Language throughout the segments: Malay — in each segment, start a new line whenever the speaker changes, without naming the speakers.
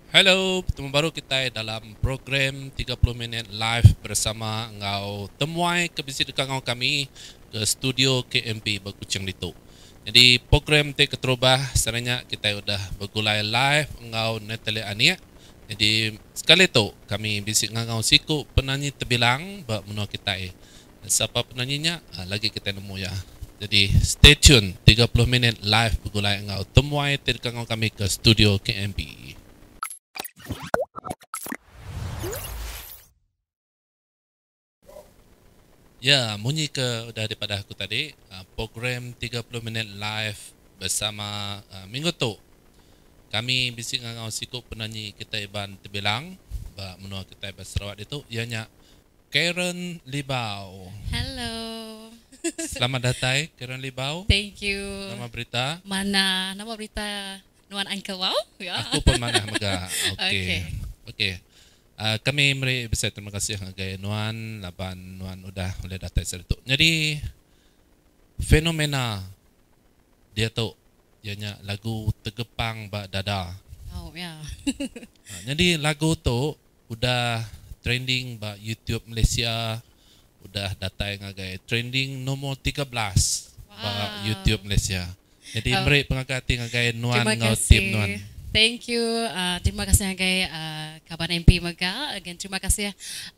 Hello, bertemu baru kita dalam program 30 minit live bersama ngau temuai kebisi dekat ngau kami ke studio KMP Berkucing Lituk. Jadi program te keterubah sebenarnya kita sudah bergulai live ngau Natalie Ania. Jadi sekali tu kami bisik ngau siku penyanyi terbilang bak menua kita siapa penyanyinya lagi kita nemu ya. Jadi stay tune 30 minit live bergulai ngau temuai te dekat ngau kami ke studio KMP. Ya, bunyi ke udah daripada aku tadi program 30 minit live bersama minggu tu kami bisik ngau siku penyanyi kita Iban terbilang ba menua kita Iban Sarawak itu ianya Karen Libau.
Hello.
Selamat datang Karen Libau.
Thank you.
Nama berita?
Mana nama berita Nuan Uncle Wow? Ya.
Aku pun mana mega.
Okay.
Okey. Kami beri besar terima kasih ngagai Nuan laban Nuan udah boleh datang seritu. Jadi fenomena dia tu ianya lagu tergepang ba dada.
Oh ya.
Jadi lagu tu udah trending ba YouTube Malaysia, udah datang ngagai trending nombor 13 ba YouTube Malaysia. Jadi beri pengagati ngagai Nuan ngau tim Nuan.
Thank you. Terima kasih ngagai Kaban MP Mega. Again terima kasih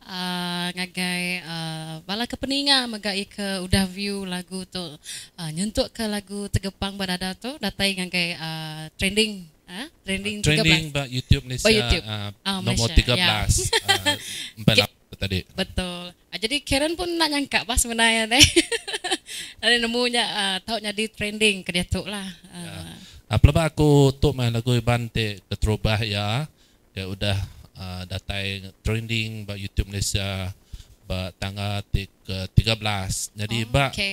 ngagai bala kepeninga Mega ke udah view lagu tu nyentuk ke lagu Tergepang Badada tu datai ngagai trending
Trending
13.
ba YouTube Malaysia,
YouTube.
nomor
Malaysia,
13 empat tadi.
Betul. Jadi Karen pun nak nyangka pas sebenarnya deh. Ada nemunya taunya di trending ke dia tu lah.
Pelabak aku tu main lagu Iban te keterubah ya. Dia udah datang trending ba YouTube Malaysia ba tanggal ke-13. Jadi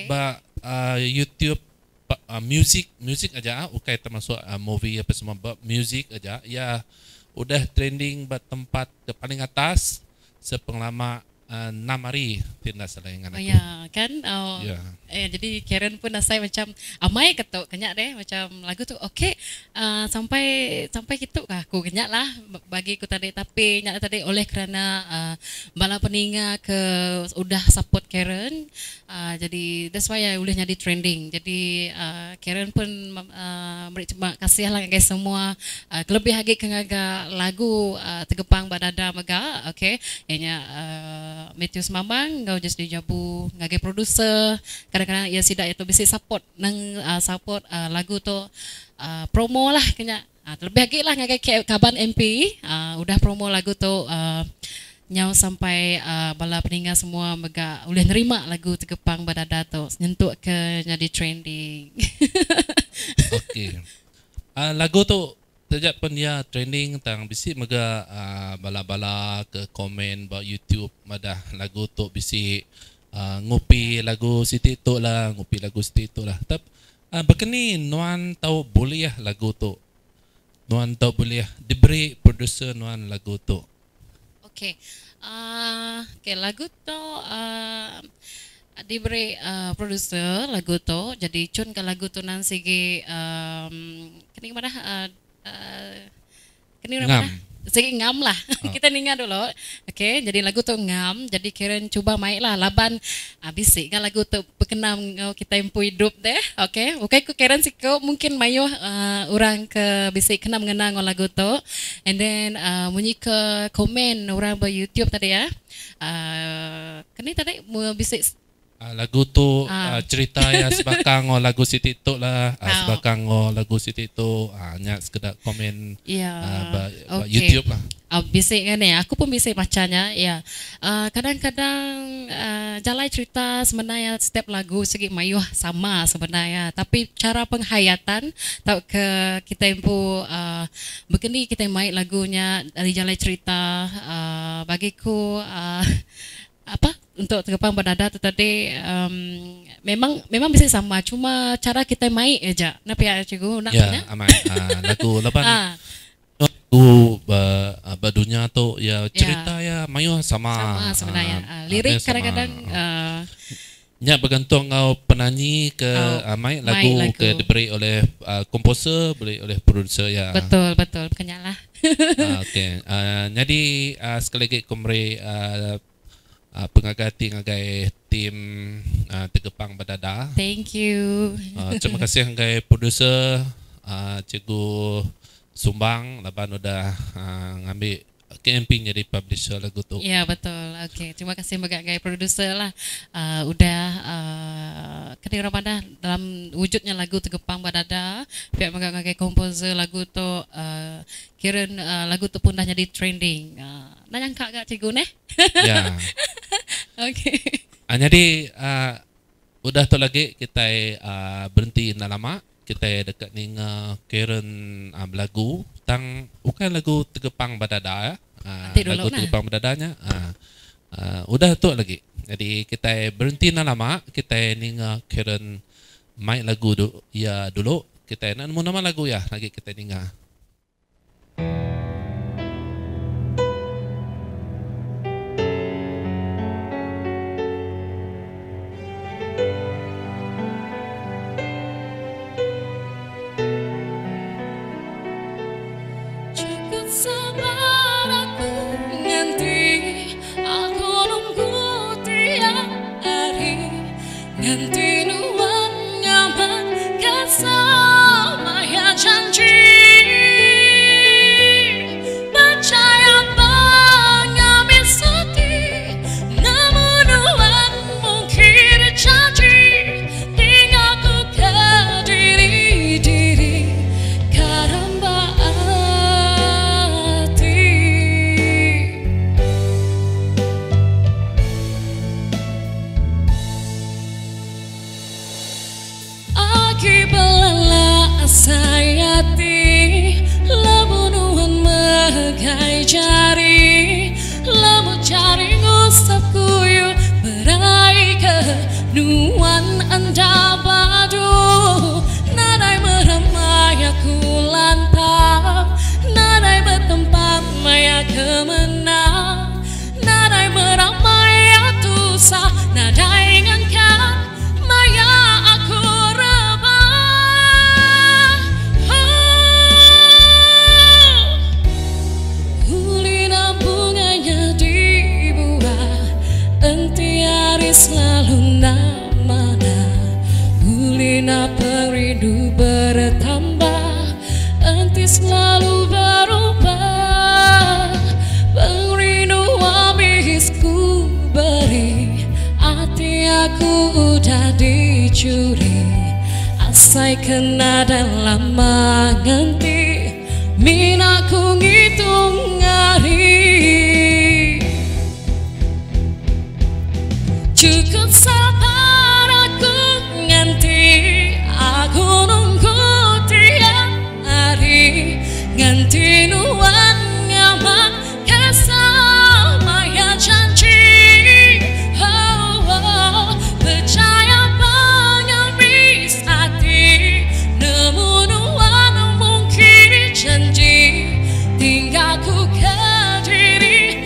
YouTube music aja ukai termasuk movie apa semua ba music aja ya udah trending ba tempat ke paling atas sepengalaman 6 hari tidak salah ingat aku.
Ya kan.
Ya.
Jadi Karen pun nasai macam amai ketuk kenyak deh macam lagu tu okey sampai gitu aku kenyak lah bagi aku tadi tapi nyak tadi oleh kerana bala peninga ke udah support Karen jadi that's why boleh jadi trending. Jadi Karen pun beri terima kasih lah guys semua lebih lagi kengaga lagu Tergepang Badada Mega okey ianya Matthews Mamang ngau just dijabu ngagai producer kadang-kadang ia sidak itu bisa support nang support lagu tu promo lah kena terlebih lagi lah ngagai Kaban MP udah promo lagu tu nyau sampai bala peninga semua mega boleh nerima lagu Tergepang Badada tu nyentuk ke jadi trending.
Okey. Lagu tu sejak pun dia trending tang bisi mega bala-bala ke komen ba YouTube madah lagu tu bisi ngupi lagu Siti tu lah, ngupi lagu Siti tu lah. Tapi begini Nuan tahu boleh ya lagu tu. Nuan tahu boleh ya diberi producer Nuan lagu tu.
Okey. Lagu tu diberi producer lagu tu jadi cun ke lagu tu nang sigi kini mana kini mana segi ngam lah. Kita ninga dulu. Okey, jadi lagu tu ngam. Jadi Karen cuba main lah laban bisik kan lagu tu berkenam kita impu hidup deh. Okey, ku Karen sih kau mungkin mayo orang ke bisik kena mengenang lagu tu. And then bunyi ke komen orang di YouTube tadi ya. Kini tadi mau bisik
lagu tu cerita ya sebakang lagu Siti tu lah sebakang lagu Siti tu hanya sekedar komen YouTube lah.
Bisik kan ya, aku pun bisik macamnya ya. Kadang-kadang jalai cerita sebenarnya setiap lagu segi mayuh sama sebenarnya, tapi cara penghayatan tau ke kita impu begini kita main lagunya dari jalai cerita bagiku apa untuk Tergepang Badada tu tadi memang bisa sama cuma cara kita main aja. Napa ya cikgu nak
ya amai lagu lapan lagu badunya tu ya cerita ya mayu sama
sebenarnya lirik kadang-kadang
nya bergantung ngau penyanyi ke mic lagu ke diberi oleh komposer, beri oleh produser ya.
Betul kenyalah.
Okey. Jadi sekali lagi kumberi pengagati ngagai tim Tegepang Badada.
Thank you.
Terima kasih ngagai produser Cikgu Sumbang laban udah ngambil KMP jadi publisher lagu tu.
Ya betul. Okey, terima kasih bagai produser lah. Udah kediri pada dalam wujudnya lagu Tegepang Badada. Pihak bagai komposer lagu tu kira lagu tu pun dah jadi trending. Nak nyangka gak cikgu neh?
Ya.
Okey.
Jadi udah tu lagi kita berhenti nak lama. Kita dekat ni keren lagu tang bukan lagu Tegepang Badada lagu Tegepang Badadanya udah tu lagi. Jadi kita berhenti nak lama, kita ni keren main lagu dulu kita nak nama lagu ya lagi kita dengar.
Ganti nuan nyaman kesama ya janji percaya pengambil sedih namun nuan mungkin janji hingga ku ke diri karamba hati. Kibelala sayati labunuan megai jari lamu cari ngusap kuyu berai ke nuan anda badu nadai meramai aku lantap nadai bertempat maya kemenang nadai meramai aku sah nadai ngangkat maya aku selalu namana ulina perindu bertambah enti selalu berubah perindu habisku beri hati aku udah dicuri asai kena dalam menganti minaku ngitung hari. Cukup sabar aku nganti aku nunggu tiap hari nganti nuan nyaman kesama ya janji percaya pengemis hati namun nuan mungkin janji tinggal ku ke diri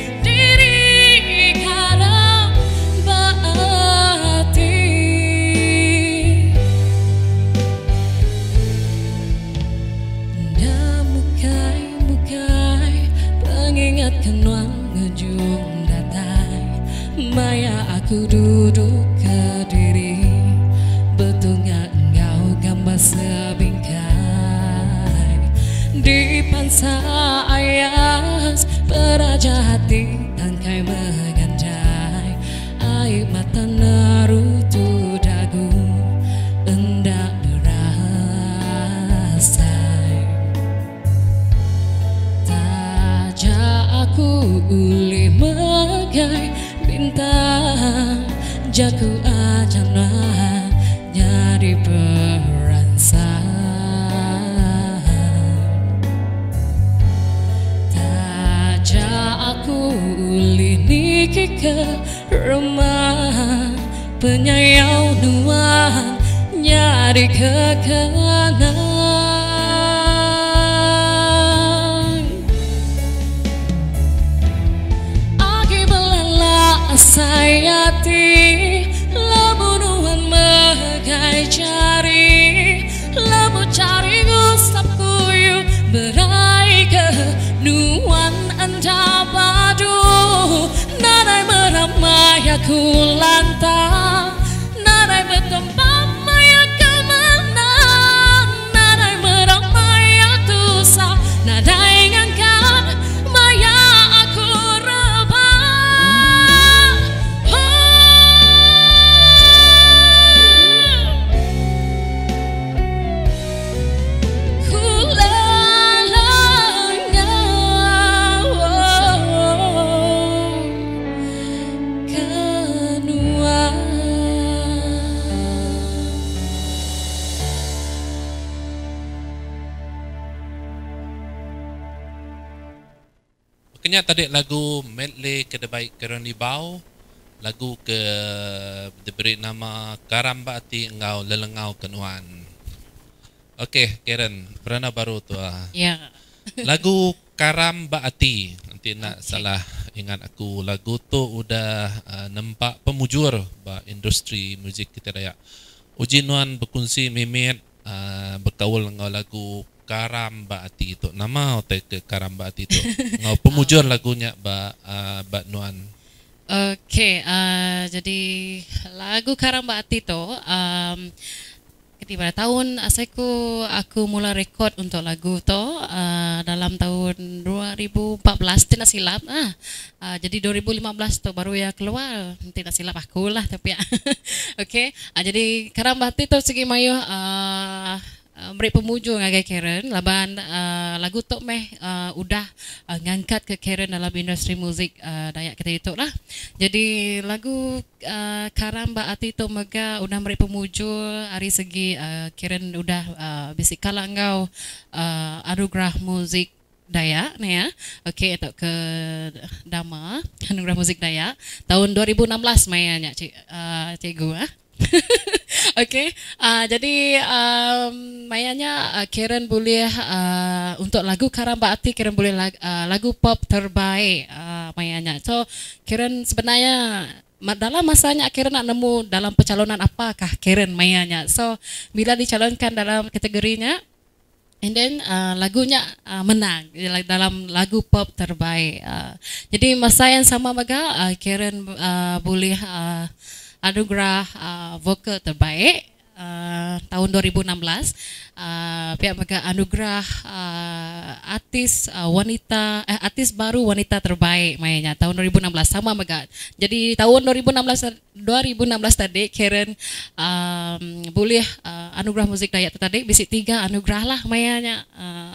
maya aku duduk ke diri betulnya engkau gambar sebingkai di pansa ayas peraja hati tangkai mengandai air mata nerutu dagu endak berasa tajak aku uli megai bintang jaku ajana jadi perangsang tajak aku ulini ke rumah penyayau nuan nyari kekenangan sayati lamun bagai jari, lamu cari gusap kuyu berai ke nuan anda padu. Nadai meramai aku lantang, nadai bertembak maya kemana, nadai meramai aku sah, nadai ngangkat maya aku rebah. Kulalanya kenua.
Makanya tadi lagu medley Kedebaik Keronibau, lagu ke diberi nama Karamba Ati Engau Lelengau Kenuan. Okey, Karen, berana baru tu ah.
Ya.
Lagu Karamba Ati, nanti nak salah ingat aku, lagu tu udah nampak pemujur ba industri muzik kita raya. Uji nuan berkongsi mimet berkaul ngau lagu Karamba Ati itu. Nama otak ke Karamba Ati itu. Ngau pemujur lagunya ba nuan.
Okey, jadi lagu Karamba Ati tu ketika tahun aku mula rekod untuk lagu tu dalam tahun 2014 tidak silap. Jadi 2015 tu baru ya keluar, tidak silap aku lah tapi ya. Okey, jadi Karamba Ati tu segi mayu beri pemujur ngagai Karen laban lagu tu meh udah ngangkat ke Karen dalam industri muzik Dayak kita itu lah. Jadi lagu Karamba Ati tu mega udah beri pemujur hari segi Karen udah bisik kalah ngau anugerah muzik Dayak ni ya. Okey, itu ke Dama anugerah muzik Dayak tahun 2016 mainnya cikgu Okey, jadi mayanya Karen boleh untuk lagu Karamba Ati, Karen boleh lagu pop terbaik mayanya. So Karen sebenarnya dalam masanya Karen nak nemu dalam pencalonan apakah Karen mayanya. So bila dicalonkan dalam kategorinya, and then lagunya menang dalam lagu pop terbaik. Jadi masa yang sama juga Karen boleh anugerah vokal terbaik tahun 2016. Pihak mega anugerah artis wanita artis baru wanita terbaik mainnya tahun 2016 sama mega. Jadi tahun 2016 tadi Karen boleh anugerah musik Dayak tadi bisi 3 anugerah lah mainnya.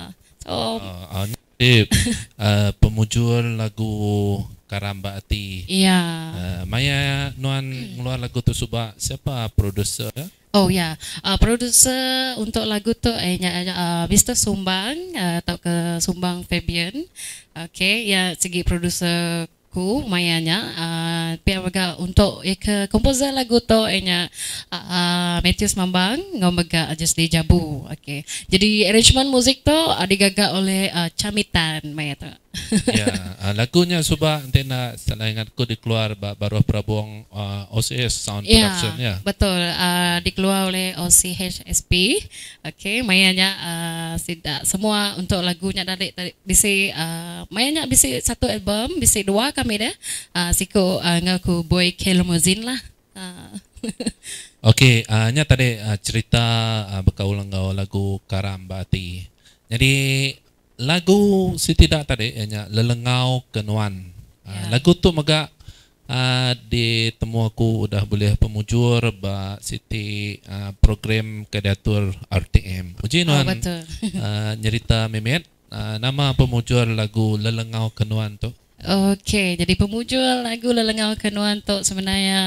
Pemujur lagu Karamba Ati.
Iya.
Maya nuan ngeluar lagu tu subak siapa produser?
Oh ya, produser untuk lagu tu Mr. Sumbang atau ke Sumbang Fabian. Okey, ya segi produser ku mayanya pihak mega untuk ke komposer lagu tu Matthews Mambang ngau mega just di Jabu. Okey. Jadi arrangement muzik tu digagak oleh Camitan maya tu.
Ya, lagunya subak nanti nak salah ingatku dikeluar baru Prabuang OCS Sound Production ya.
Betul, dikeluar oleh OCHSP. Okey, mayanya tidak semua untuk lagunya tadi bisi mayanya bisi satu album, bisi 2 kami dah. Siko ngaku boy Kelomozin lah.
Okey, nya tadi cerita berkaul ngau lagu Karamba Ati. Jadi lagu setidak tadi hanya Lelengau Kenuan. Lagu tu mega ditemu aku udah boleh pemujur ba Siti program kediatur RTM. Uji nuan nyerita memet nama pemujur lagu Lelengau Kenuan tu.
Okey, jadi pemujur lagu Lelengau Kenuan tu sebenarnya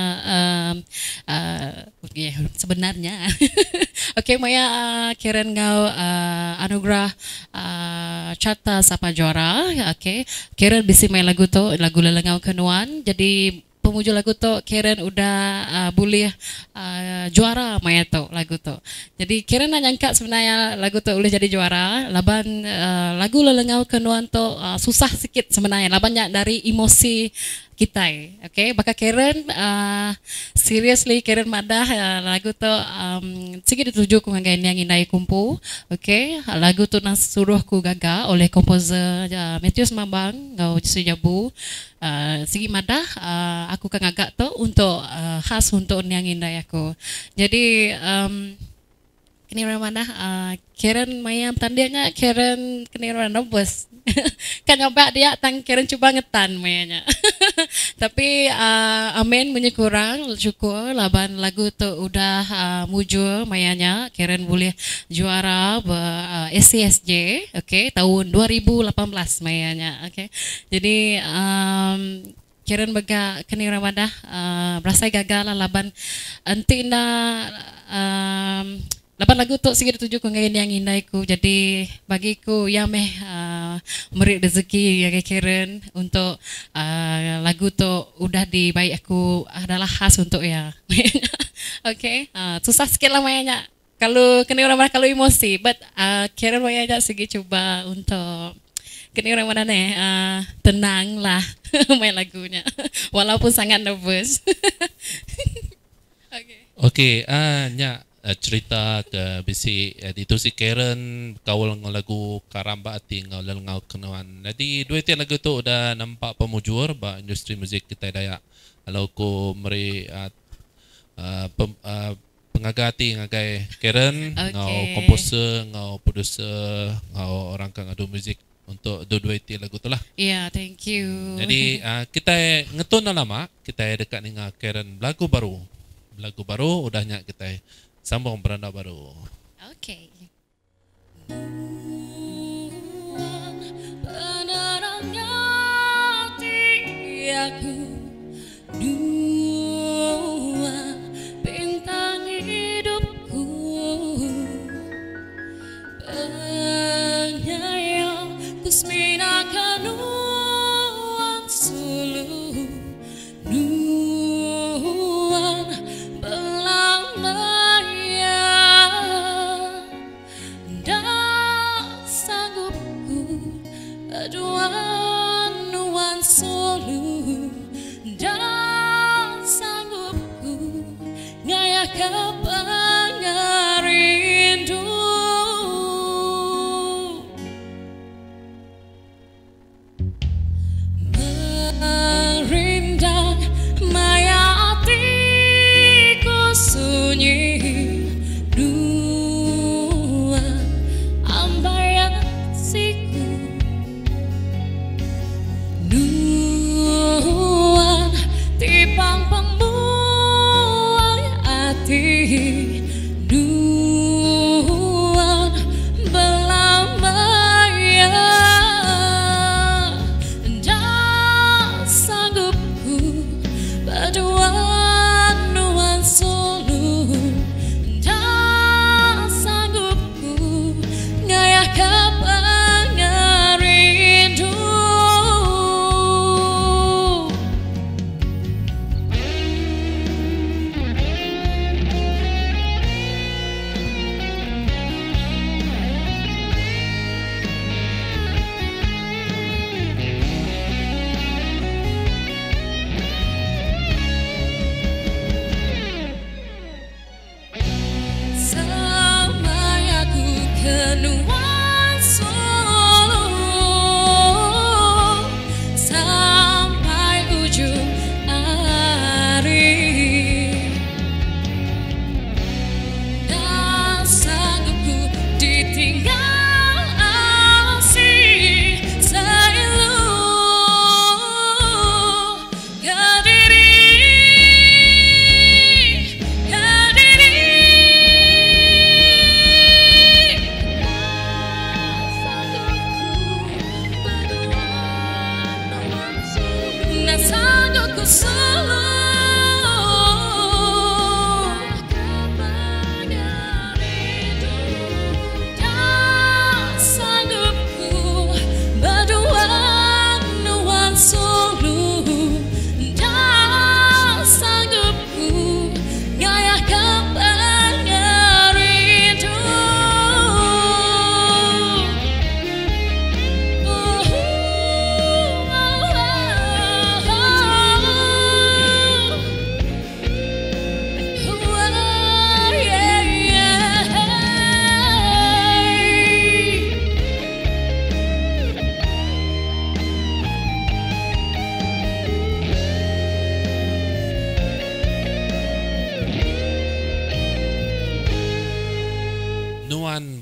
sebenarnya okey maya Karen ngau anugerah Carta Sapa Juara. Okey, Karen bisi main lagu tu lagu Lelengau Kenuan. Jadi pemujur lagu tu Karen udah boleh juara maya tu lagu tu. Jadi Karen nak nyangka sebenarnya lagu tu boleh jadi juara. Laban lagu Lelengau Kenuan tu susah sikit sebenarnya. Labannya dari emosi kita. Okay, baka Karen seriously Karen madah lagu tu sige dituju ku ngai yang inai kumpu. Okay, lagu tu nas suruh ku gaga oleh komposer Matthews Mambang ngau Jabu. Sige madah aku kan agak tu untuk khas untuk yang inai aku. Jadi kini mana Karen mayam tandanya Karen kini mana bos kan nyoba dia tang Karen coba ngetan mayanya tapi amin kurang syukur laban lagu tu udah mujur mayanya Karen boleh juara SCSJ okay tahun 2018 mayanya okay jadi Karen bega kini ramadah berasa gagal lah laban antina lapan lagu tu sige tuju ku ngayon yang inday ku jadi bagiku ya meh merik rezeki ya Karen untuk lagu tu udah dibaik aku adalah khas untuk ya okay susah sikit lah mayanya kalau kena orang kalau emosi but Karen mayanya sige coba untuk kena orang mana nih tenang lah main lagunya walaupun sangat nervous
okay nya cerita ke bisi itu si Karen kawal lagu Karamba Ati ngau kenawan. Jadi dua tiang lagu tu udah nampak pemujur ba industri muzik kita daya. Kalau ku meri pengagati ngagai Karen ngau komposer ngau producer ngau orang kang adu muzik untuk dua tiang lagu tu lah.
Yeah, thank you.
Jadi kita ngetun lama kita dekat dengan Karen lagu baru udahnya kita sambung beranda baru.
Okay.
Penerangnya hatiku, dua bintang hidupku, penyayang kusminakan nuan sulu, nuan belang nuan solu dan sanggupku ngaya kepengarindu merindang maya hatiku sunyi dua ambayan siku tipang pembuang hati duan belamaya dan sanggupku berdua nuan solu dan sanggupku ngaya kepengarindu kenuan solo sampai ujung hari dan sanggupku ditinggal asih selalu sanggupku selalu kepengarindu dan sanggupku berdua nuan solu dan sanggupku ngaya kepengarindu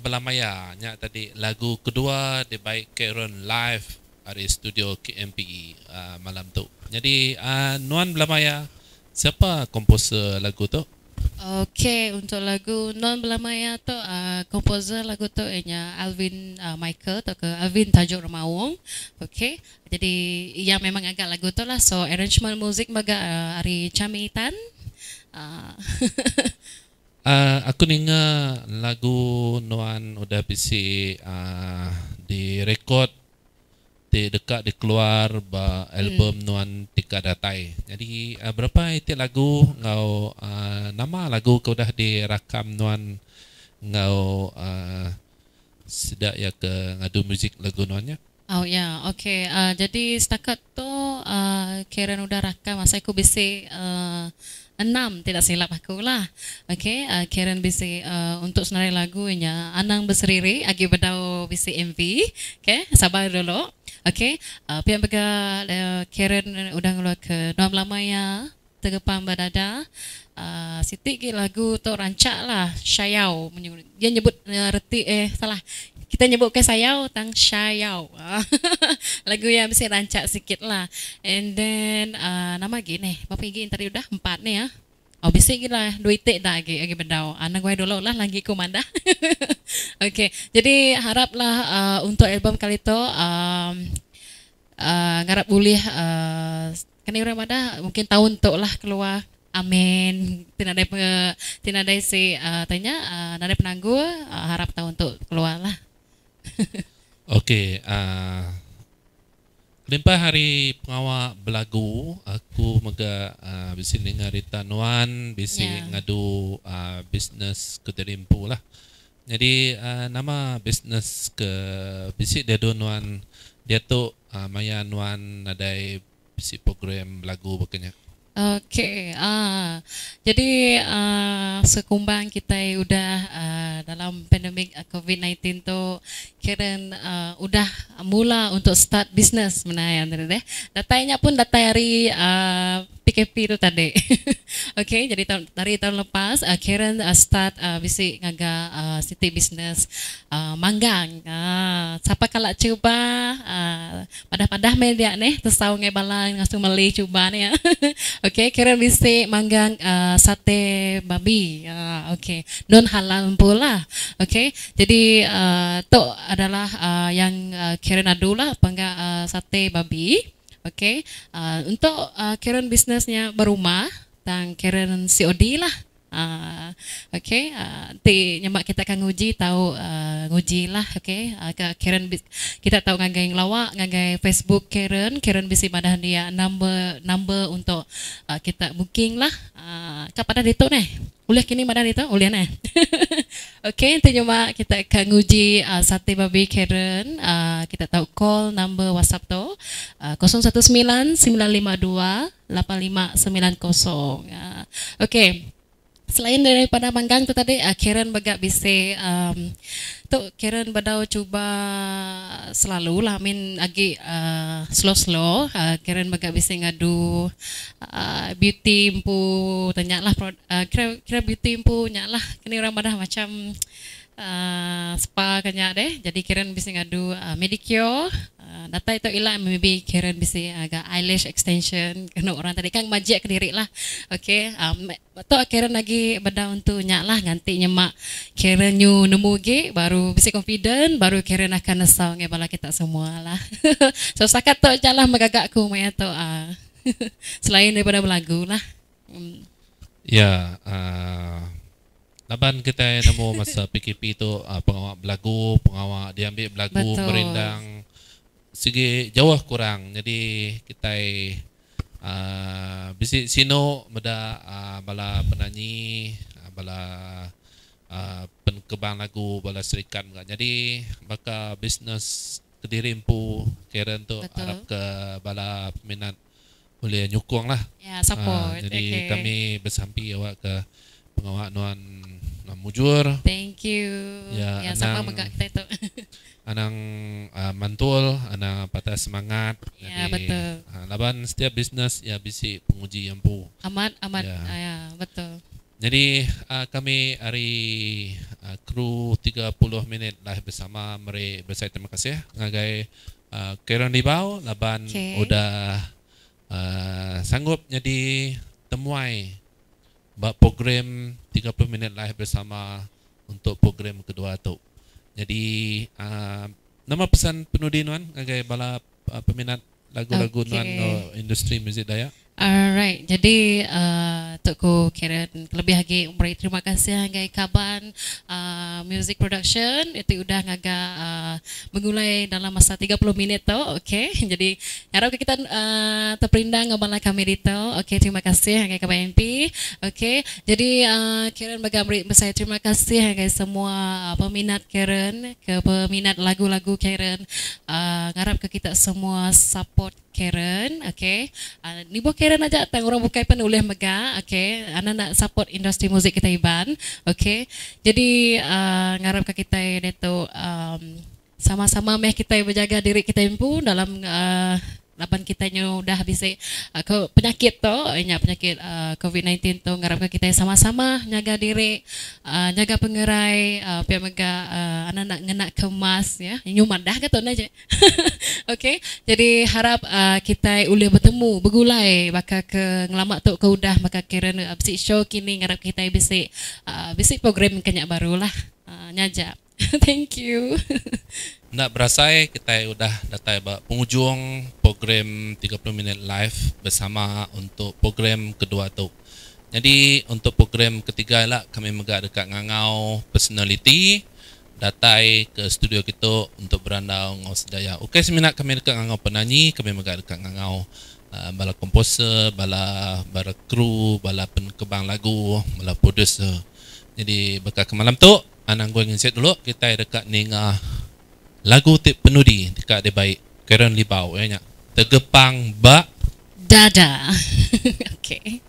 Belamaya nya tadi lagu kedua di baik Karen live dari studio KMP malam tu. Jadi Nuan Belamaya, siapa komposer lagu tu?
Okey, untuk lagu Non Belamaya tu komposer lagu tu ianya Alvin Michael atau ke Alvin Tajuk Remawong. Okey. Jadi yang memang agak lagu tu lah. So arrangement musik baga Ari Chamitan.
Aku dengar lagu Nuan udah bisi direkod dekat dikeluar album Nuan Tika Datai. Jadi berapa itu lagu ngau nama lagu kau dah direkam Nuan ngau sedak ya ke ngadu muzik lagu Nuannya?
Oh ya, okey. Jadi setakat tu Karen udah rakam masa aku bisi 6 tidak silap aku lah. Okey, Karen bisi untuk senarai lagunya Anang Berseriri agi bedau bisi MV. Okey, sabar dulu. Okey, pihak bega Karen udah ngeluar ke Nuan Belamaya Tegepam Badada. Siti lagu tu rancak lah Syayau. Dia nyebut reti salah. Kita nyebut ke Sayau tang Syayau. Lagu yang mesti rancak sikit lah. And then nama gini, berapa gini tadi udah 4 nih ya. Oh bisik gila 2 itik dah agi bedau. Anak gue dulu lah lagi komanda. Okey, jadi haraplah untuk album kali tu ngarap boleh kena orang ada mungkin tahun tu lah keluar. Amin. Tina ada si tanya nada penangguh harap tahun tu keluar lah.
Okey, limpah hari pengawal belagu aku mega bisi dengar Rita Nuan bisi ngadu bisnes keterimpu lah. Jadi nama bisnes ke bisi dia Nuan dia tu Maya Nuan ada bisi program belagu bekenya.
Okey, jadi sekumbang kita udah dalam pandemik COVID-19 tu Karen udah mula untuk start bisnes menayan deh. Datanya pun data hari PKP tu tadi. Okey, jadi dari tahun lepas Karen start bisi ngaga city business manggang. Siapa kalau cuba padah-padah media nih tersau ngebalan ngasuh meli cuba nih ya. Okey, Karen bisi manggang sate babi. Okey, non halal pula. Okey, jadi tu adalah yang Karen adulah pangga sate babi. Okey, untuk Karen bisnesnya berumah tang Karen COD lah. Okey, ti nyemak kita akan nguji tahu nguji lah. Okey, Karen kita tahu ngagai lawak ngagai Facebook Karen bisi madah dia number untuk kita booking lah. Kapada itu nih uliah kini madah itu uliah nih. Okey, ti nyemak kita akan nguji sate babi Karen. Kita tahu call number WhatsApp tu 0199528590. Okey. Selain daripada manggang tu tadi Karen bagak bisi tu Karen badau cuba selalu lah agi slow Karen bagak bisi ngadu beauty empu tanya lah kira beauty empu nya lah kini orang badah macam spa kanya deh. Jadi Karen bisi ngadu medicure. Data itu ilah maybe Karen bisi agak eyelash extension kena orang tadi kan majik ke diri lah. Okey, tu Karen lagi benda untuk nyak lah ganti nyemak Karen new nemu ge baru bisi confident baru Karen akan nesau ngebala kita semua lah. So sakat tu jalah megagakku maya tu selain daripada belagu lah.
Ya, laban kita nemu masa PKP tu pengawal belagu, pengawal diambil belagu merindang segi jauh kurang. Jadi kita bisi sino beda bala penyanyi, bala penkebang lagu, bala serikat. Jadi maka bisnes Kediri Empu Karen tu harap ke bala peminat boleh nyukung lah.
Ya, support.
Jadi kami bersampi awak ke pengawal Nuan Mujur.
Thank you.
Ya,
sama megak kita tu.
Anang mantul, anang patah semangat.
Ya,
jadi,
betul.
Laban setiap bisnes ya bisi penguji Empu.
Amat
ya.
Ya, betul.
Jadi kami hari kru 30 minit live bersama mari bersai terima kasih ngagai Karen Libau laban udah sanggup jadi temuai buat program 30 minit live bersama untuk program kedua tu. Jadi nama pesan penudi nuan ngagai bala peminat lagu-lagu nuan industri muzik Dayak.
Alright, jadi Tok Karen lebih lagi beri terima kasih ngagai Kaban Music Production itu udah ngaga mengulai dalam masa 30 minit tu, okey. Jadi harap kita terperindang ngabala kami itu. Okey, terima kasih ngagai Kaban MP. Okey, jadi Karen bagi saya terima kasih ngagai semua peminat Karen, ke peminat lagu-lagu Karen. Harap ke kita semua support Karen, okay. Ni buat Karen aja, tang orang bukai penulis mega, okay. Anak nak support industri muzik kita Iban, okay. Jadi ngarap ke kita itu sama-sama meh kita berjaga diri kita pun dalam lapan kita udah habis penyakit tu, penyakit COVID-19 tu ngarap ke kita sama-sama jaga diri, jaga pengerai, pihak mega anak nak ngenak kemas ya, nyuman dah kata aja. Okey, jadi harap kita boleh bertemu, bergulai bakal ke ngelamak tu ke udah bakal kira bisik show kini ngarap kita bisik program kenyak baru lah, nyaja. Thank you.
Nak berasai kita udah datang penghujung program 30 minit live bersama untuk program kedua tu. Jadi untuk program ketiga lah kami megak dekat ngangau personality datai ke studio kita untuk berandau ngau sedaya. Okey seminat kami dekat ngangau penyanyi, kami megak dekat ngangau bala komposer, bala kru, bala penkebang lagu, bala producer. Jadi bakal ke malam tu anang gue nginset dulu kita dekat ninga lagu tip penudi dekat dia baik Karen Libau ya nya Tegepang Bak
Dada. Okey.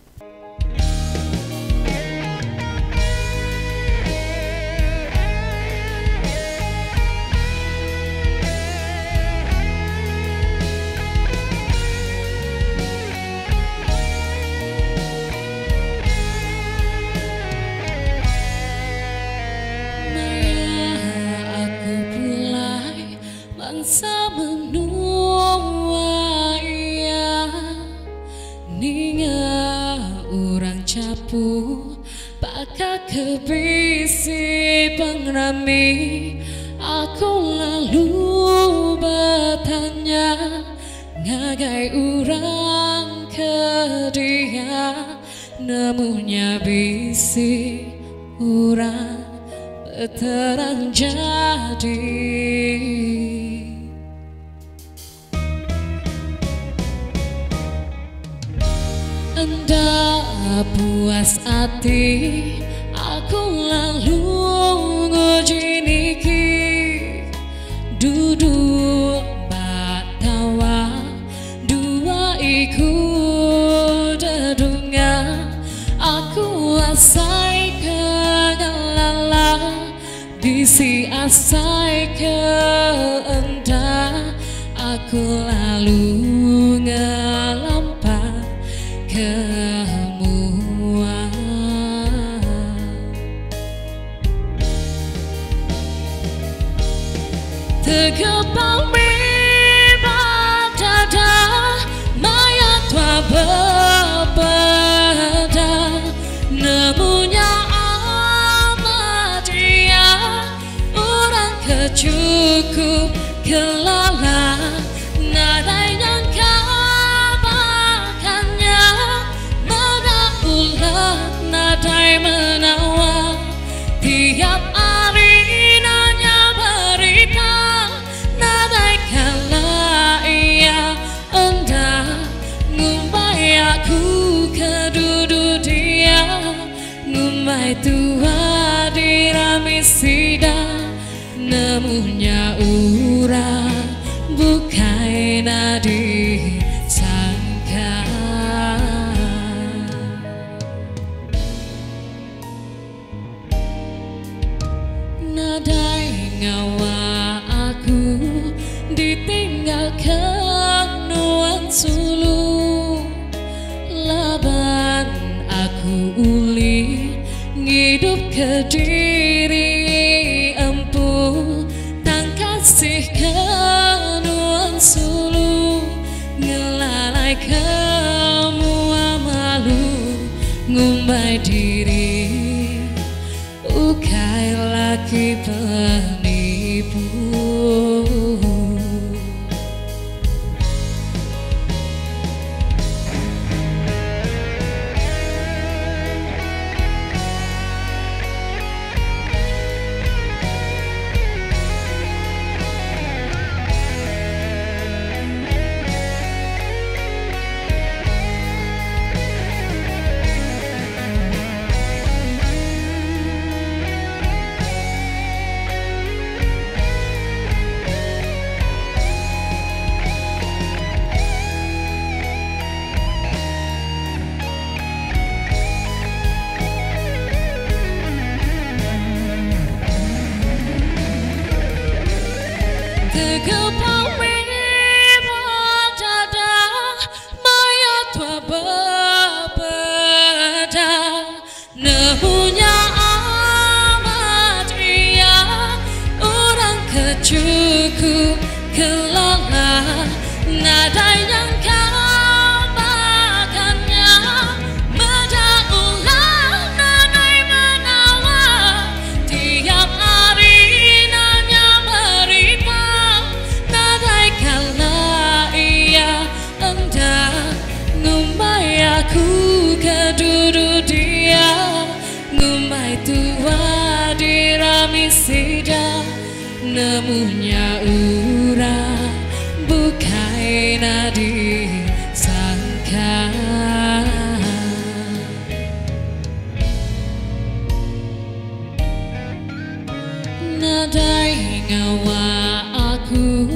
Bangsa menua ia ninga orang capu bakal kebisi pengrami aku lalu bertanya ngagai orang ke dia namunya bisi orang berterang jadi. Anda puas hati aku lalu nguji niki duduk batawa dua ikut dedunga aku asai kegalala bisi asai ke anda aku lalu ngelampa kemua Tegepang bebas dada mayat tua berbeda namunya amat dia orang kecukup kelala nadai yang kabakannya mana ulah nadai menawa tiap hari nanya berita nadai kala ia anda ngumbai aku kedudu dia ngumbai tua diramisida namunya urang bukai nadi sangka nadai ngawa aku ditinggalkan nuan sulu laban aku uli ngidup ke diri kamu malu ngumbai diri, ukai laki penipu. Terkepal dada maya tua berbeda, nemunya amat ria, orang kecukup kelala, nada yang kau makannya medaulah nanai menawar, tiap hari nanya meripau, nadai kala ia hendak ngumbai aku kedudu dia, ngumbai tua diramisida, nemunya ura bukai nadi sangka. Nadai ngawa aku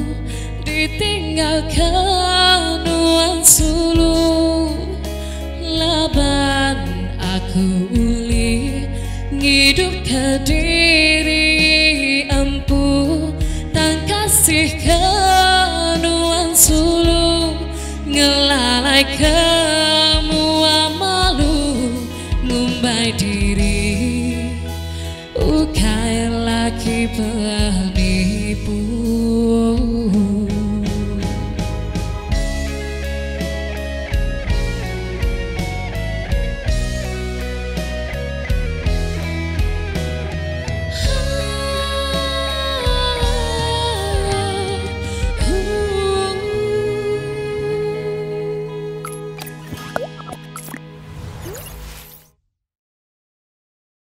ditinggalkan uang sulu, laban aku uli ngidup ke diri empu, tak kasih kenuan sulu, ngelalai kamu malu ngumbai diri, ukai laki